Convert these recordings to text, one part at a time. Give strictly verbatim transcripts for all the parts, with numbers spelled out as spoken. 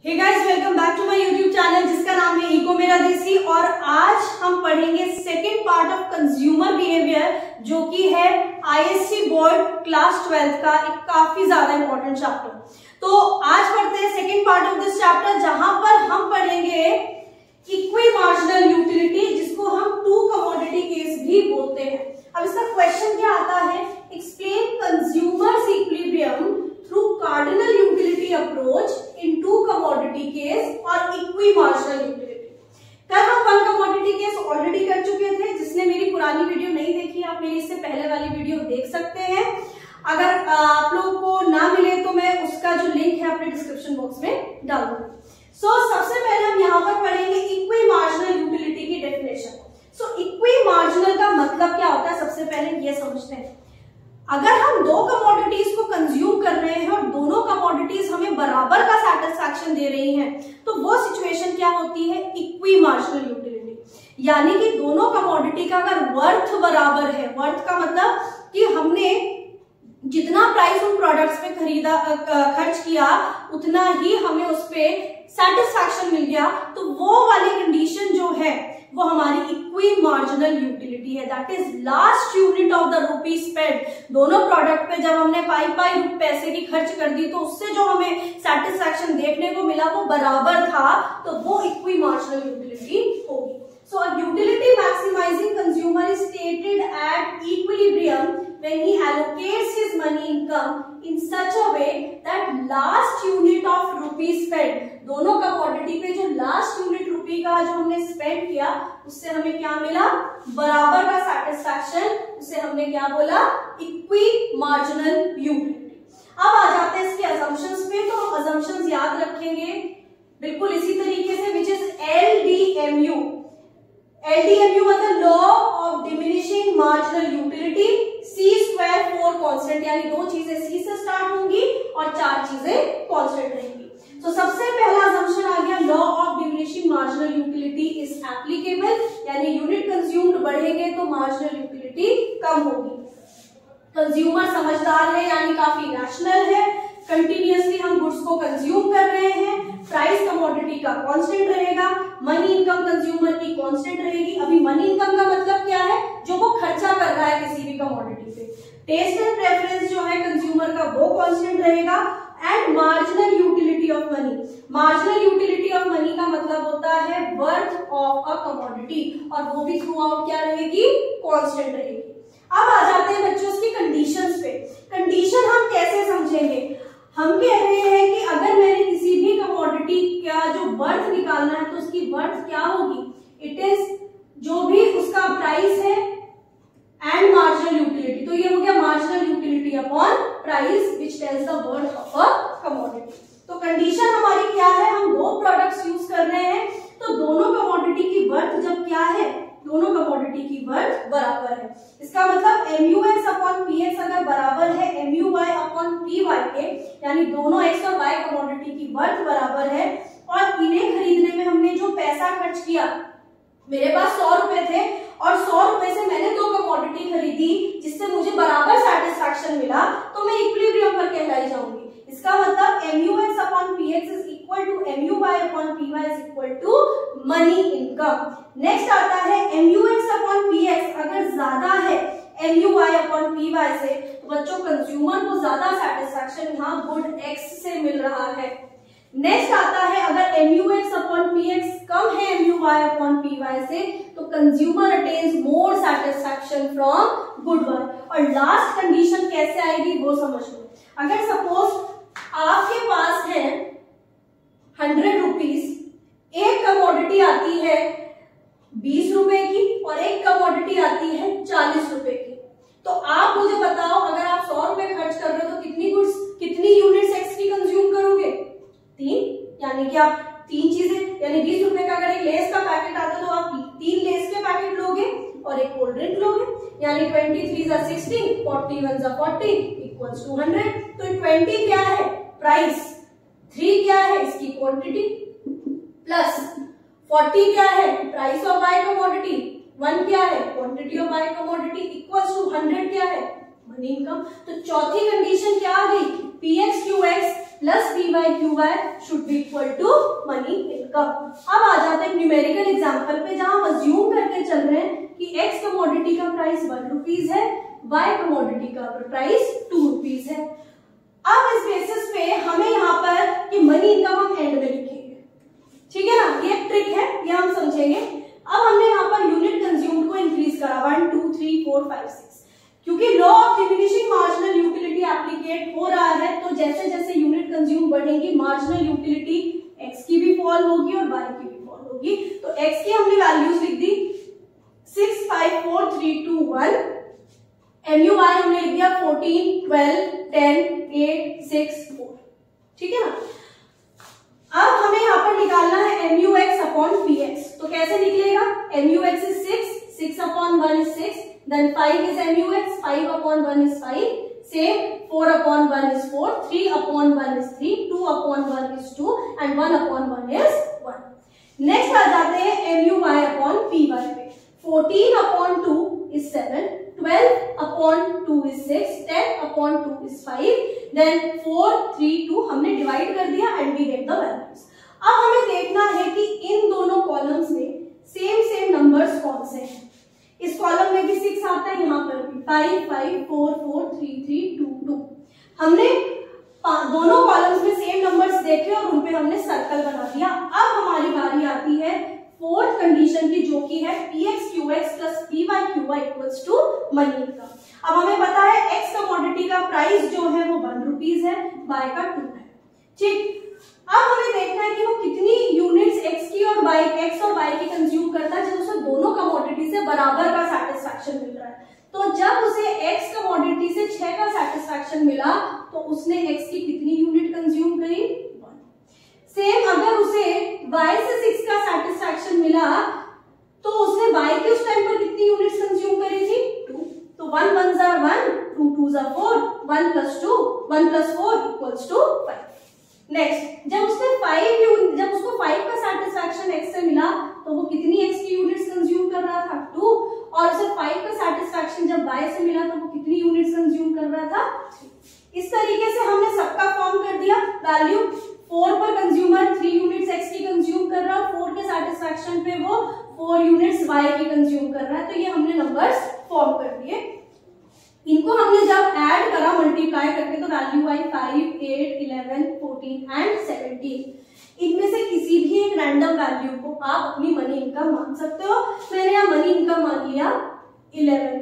Hey guys, welcome back to my YouTube channel जिसका नाम है इको मेरा देसी। और आज हम पढ़ेंगे second part of consumer behaviour, जो कि है आईएससी बोर्ड क्लास ट्वेल्थ का एक काफी ज्यादा इंपॉर्टेंट चैप्टर। तो आज पढ़ते हैं second part of this chapter, जहां पर हम पढ़ेंगे इक्वी मार्जिनल यूटिलिटी, जिसको हम टू कमोडिटी केस भी बोलते हैं। अब इसका क्वेश्चन क्या आता है, explain consumers equilibrium through cardinal utility approach in two commodity case और इक्वी मार्जिनल यूटिलिटी। कल हम वन कमोडिटी केस ऑलरेडी कर चुके थे। जिसने मेरी पुरानी वीडियो नहीं देखी, आप मेरी इससे पहले वाली वीडियो देख सकते हैं। अगर आप लोगों को ना मिले तो मैं उसका जो लिंक है अपने डिस्क्रिप्शन बॉक्स में डाल दूंगी। सो so, सबसे पहले हम यहाँ पर पढ़ेंगे इक्वी मार्जिनल यूटिलिटी की डेफिनेशन। सो इक्वी मार्जिनल का मतलब क्या होता है, सबसे पहले ये समझते हैं। अगर हम दो कमोडिटीज को कंज्यूम कर रहे हैं और दोनों कमोडिटीज हमें बराबर का सेटिस्फैक्शन दे रही हैं, तो वो सिचुएशन क्या होती है, इक्वी मार्जिनल यूटिलिटी। यानी कि दोनों कमोडिटी का अगर वर्थ बराबर है, वर्थ का मतलब कि हमने जितना प्राइस उन प्रोडक्ट्स पे खरीदा खर्च किया उतना ही हमें उस पे सेटिस्फैक्शन मिल गया, तो वो वाली कंडीशन जो है वो हमारी इक्वी मार्जिनल यूटिलिटी है। That is last unit of the rupee spend. दोनों प्रोडक्ट पे जब हमने पाई पाई पैसे की खर्च कर दी तो उससे जो हमें सेटिस्फैक्शन देखने को मिला वो बराबर था, तो वो इक्वी मार्जिनल यूटिलिटी होगी। So a utility maximising consumer is stated at equilibrium when he allocates his money income in such a way that last unit of rupee spent, दोनों कमोडिटी पे जो लास्ट यूनिट रुपी का जो हमने spend किया उससे हमें क्या मिला, बराबर का सेटिस्फैक्शन। उसे हमने क्या बोला, इक्वी मार्जिनल यूटिलिटी। अब आ जाते हैं इसके असम्पशंस पे। तो हम असम्पशंस याद रखेंगे बिल्कुल इसी तरीके से, which is L D M U. L D M U मतलब law of diminishing marginal utility. C square four constant, यानी दो चीजें सी से स्टार्ट होंगी और चार चीजें कॉन्स्टेंट रहेंगी। तो सबसे पहला असम्पशन आ गया, law of diminishing marginal utility is applicable, यानी यूनिट कंज्यूम्ड बढ़ेंगे तो मार्जिनल यूटिलिटी कम होगी। कंज्यूमर समझदार है, यानी काफी रैशनल है, कंटिन्यूअसली हम गुड्स को कंज्यूम कर रहे हैं, प्राइस कमोडिटी का कांस्टेंट रहेगा, मनी इनकम कंज्यूमर की कांस्टेंट रहेगी। अभी मनी इनकम का मतलब क्या है, जो वो खर्चा कर रहा है किसी भी कमोडिटी पे। टेस्ट एंड प्रेफरेंस जो है कंज्यूमर का वो कांस्टेंट रहेगा। And marginal utility of money, marginal utility of money का मतलब होता है वर्थ ऑफ अ कमोडिटी, और वो भी थ्रू आउट क्या रहेगी, कांस्टेंट रहेगी। अब आ जाते हैं बच्चों उसकी कंडीशंस पे। कंडीशन हम कैसे समझेंगे, हम कह रहे हैं कि अगर मैंने किसी भी कमोडिटी का जो वर्थ निकालना है तो उसकी वर्थ क्या होगी, इट इज जो भी उसका प्राइस है एंड मार्जिनल यूटिलिटी। तो ये हो गया marginal utility upon price which tells the worth of a commodity. तो कंडीशन हमारी क्या है, हम दो प्रोडक्ट्स यूज कर रहे हैं, तो दोनों कमोडिटी की वर्थ जब क्या है, दोनों कमोडिटी की वर्थ बराबर है। इसका मतलब M U X upon P X अगर बराबर है M U Y upon P Y के, यानी दोनों एक्स और वाई कमोडिटी की वर्थ बराबर है, और इन्हें खरीदने में हमने जो पैसा खर्च किया, मेरे पास सौ रुपए थे और सौ रुपए से मैंने दो कमोडिटी खरीदी जिससे मुझे बराबर सेटिस्फैक्शन मिला, तो मैं इक्विलिब्रियम पर कहलाई जाऊंगी। इसका मतलब M U X upon P X is equal to M U Y upon P Y is equal to money income. Next आता है M U X upon P X अगर ज्यादा है M U Y upon P Y से, तो बच्चों consumer को ज्यादा सेटिस्फैक्शन यहाँ गुड एक्स से मिल रहा है। नेक्स्ट आता है अगर M U X upon P X कम है M U Y upon P Y से, तो consumer attains more satisfaction from good Y. और लास्ट कंडीशन कैसे आएगी वो समझ लो। अगर सपोज आपके पास है हंड्रेड रुपीज, एक कमोडिटी आती है बीस रुपए की और एक कमोडिटी आती है चालीस रुपए की, तो आप मुझे बताओ अगर आप सौ रुपए खर्च कर रहे हो तो कितनी गुड्स, कितनी यूनिट्स एक्स की कंज्यूम करोगे, तीन। यानी कि आप तीन चीजें, यानी बीस रुपए का अगर एक लेस का पैकेट आता है तो आप तीन लेस के पैकेट लोगे और एक कोल्ड ड्रिंक लोगे, यानी ट्वेंटी थ्री जा सिक्सटीन, फोर्टी वन जा फोर्टी इक्वल्स टू हंड्रेड। तो ट्वेंटी क्या है प्राइस, थ्री क्या है इसकी क्वांटिटी, प्लस फोर्टी क्या है price of by commodity, one क्या है quantity of by commodity, equals to hundred क्या है मनी इनकम। तो चौथी कंडीशन क्या आ गई, P X Q X plus P Y Q Y should be equal to money income. अब आ जाते हैं न्यूमेरिकल एग्जांपल पे, जहां हम अज्यूम करके चल रहे हैं कि एक्स कमोडिटी का प्राइस वन रुपीज है, वाई कमोडिटी का प्राइस टू रुपीज है। अब इस बेसिस पे हमें यहाँ पर कि मनी इनकम हम एंड में लिखेंगे, ठीक है ना, ये एक ट्रिक है, ये हम समझेंगे। अब हमने यहाँ पर यूनिट कंज्यूम्ड को इंक्रीज करा one two three four five six, क्योंकि law of diminishing marginal utility applicate हो रहा है, तो जैसे जैसे यूनिट कंज्यूम बढ़ेंगी मार्जिनल यूटिलिटी एक्स की भी फॉल होगी और वाई की भी फॉल होगी। तो एक्स की हमने वैल्यूज लिख दी six five four three two one, MU Y हमने लिख दिया fourteen twelve ten eight six four, ठीक है ना। अब हमें यहाँ पर निकालना है M U X upon P X, तो कैसे निकलेगा, M U X is six, six upon one is six, then five is M U X, five upon one is five, same four upon one is four, three upon one is three, two upon one is two and one upon one is one. Next आ जाते हैं M U Y upon P Y पे, fourteen upon two is seven, twelve upon two is six, ten upon two is five, then four three two हमने divide कर दिया and we get the values. अब हमें देखना है कि इन दोनों कॉलम्स में सेम सेम नंबर्स कौन से हैं। इस कॉलम में भी सिक्स आता है, यहाँ पर भी five five four four three three two two. हमने दोनों कॉलम्स में सेम नंबर्स देखे और उन पे हमने सर्कल बना दिया। अब हमारी बारी आती है फोर्थ कंडीशन की, जो कि है P X Q X plus P Y Q Y equals to money income. अब हमें पता है एक्स कमोडिटी का प्राइस जो है वो वन रुपीज है, वाई का टू है, ठीक। अब हमें देखना है कि वो कितनी यूनिट्स एक्स की और वाई एक्स और वाई की कंज्यूम करता है जब उसे दोनों कमोडिटी से बराबर का सेटिस्फैक्शन मिल रहा है। तो जब उसे एक्स कमोडिटी से छह का सेटिस्फैक्शन मिला तो उसने एक्स की कितनी यूनिट कंज्यूम करी, वन। सेम अगर उसे वाई से सिक्स का सेटिस्फैक्शन मिला तो उसने वाई के उस टाइम पर कितनी यूनिट्स कंज्यूम करी थी, टू। तो वन वन जार वन, टू टू जार four, one plus two, one plus four equals to five. Next, जब उसने फाइव जब उसको फाइव का सेटिस्फैक्शन एक्स से मिला तो वो कितनी एक्स की यूनिट्स कंज्यूम कर रहा था, टू। और उसे फाइव का सेटिस्फैक्शन जब वाई से मिला तो वो कितनी यूनिट्स कंज्यूम कर रहा था, थ्री। इस तरीके से हमने सबका फॉर्म कर दिया वैल्यू। फोर पर कंज्यूमर थ्री यूनिट्स एक्स की कंज्यूम कर रहा है, फोर के सेटिस्फैक्शन पे वो फोर यूनिट्स वाई की कंज्यूम कर रहा है। तो ये हमने नंबर्स फॉर्म कर दिए। इनको हमने जब ऐड करा मल्टीप्लाई करके तो वैल्यू आई five, eight, eleven, fourteen and seventeen. इनमें से किसी भी एक रैंडम वैल्यू को आप अपनी मनी इनकम मान सकते हो। मैंने यहाँ मनी इनकम मान लिया eleven,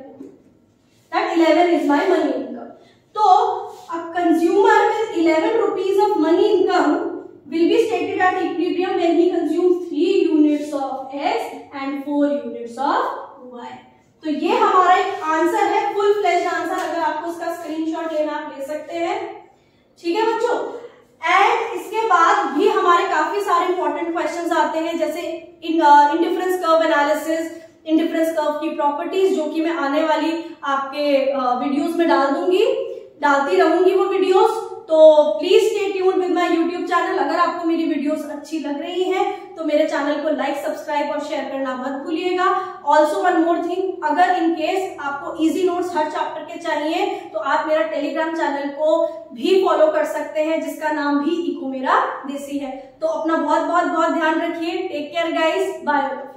that eleven is my money income. तो a consumer with eleven rupees of money income will be stated at equilibrium when he consumes three units of X and four units of Y। तो ये हमारा एक answer है, full fleshed answer. अगर आपको इसका screenshot लेना आप ले सकते हैं, ठीक है बच्चों। एंड इसके बाद भी हमारे काफी सारे इंपॉर्टेंट क्वेश्चंस आते हैं, जैसे indifference curve analysis, indifference curve की प्रॉपर्टीज, जो कि मैं आने वाली आपके वीडियोस में डाल दूंगी, डालती रहूंगी वो वीडियोस। तो please stay tuned with my YouTube channel. अगर आपको मेरी वीडियोस अच्छी लग रही है तो मेरे चैनल को लाइक, सब्सक्राइब और शेयर करना मत भूलिएगा। ऑल्सो वन मोर थिंग, अगर इन केस आपको इजी नोट्स हर चैप्टर के चाहिए तो आप मेरा टेलीग्राम चैनल को भी फॉलो कर सकते हैं, जिसका नाम भी इको मेरा देसी है। तो अपना बहुत बहुत बहुत ध्यान रखिए। Take care guys, bye.